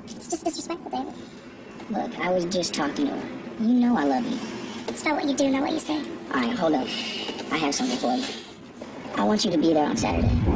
It's just disrespectful, David. Look, I was just talking to her. You know I love you. It's about what you do, not what you say. Alright, hold up. I have something for you. I want you to be there on Saturday.